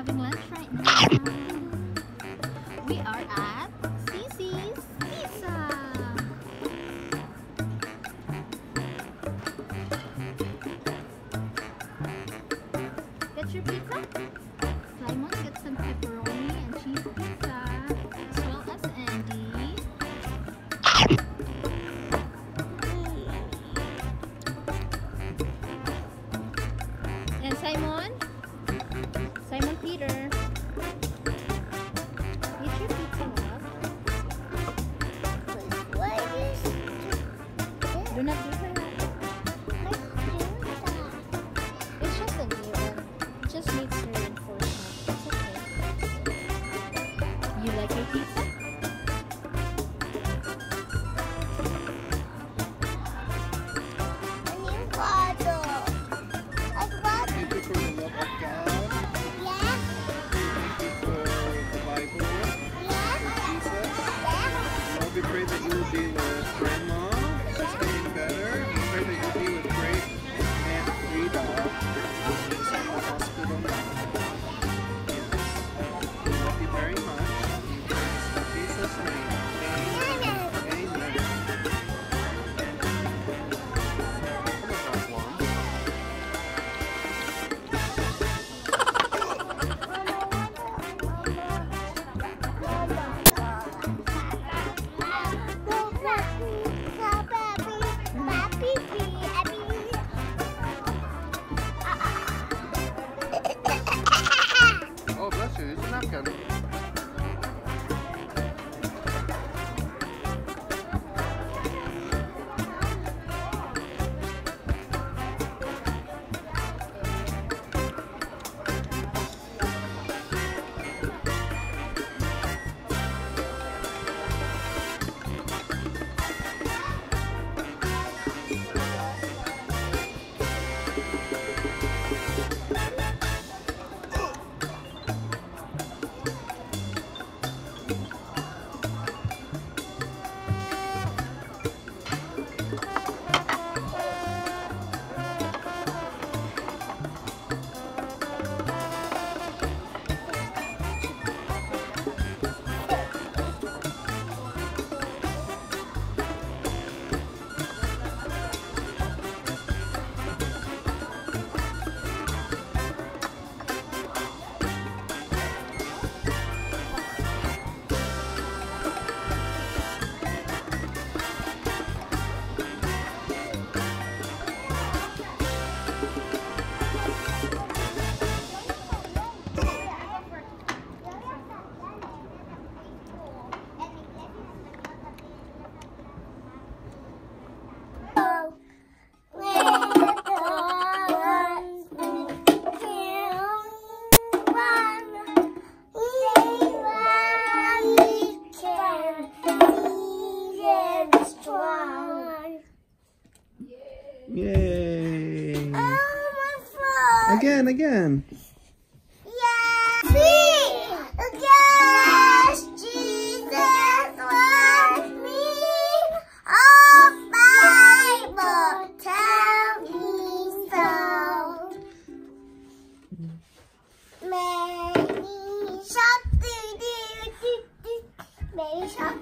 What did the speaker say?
having lunch right now. We are at Cici's Pizza. Get your pizza? Simon, get some pepperoni and cheese pizza, as well as Andy. And Simon? Simon Peter. Eat your pizza, love. Do not do that. It's just a new one. It just needs reinforcement. It's okay. You like your pizza? We pray that you will be with Grandma, she's getting better. We pray that you'll be with Great and Frida in the hospital now. Yes. We love you very much. In Jesus' name. Amen. Amen. Oh, bless you. It's a napkin. Yay! Again. Yeah. See, yes, Jesus loves me. Oh, Bible tell me so. Many shop, many shop.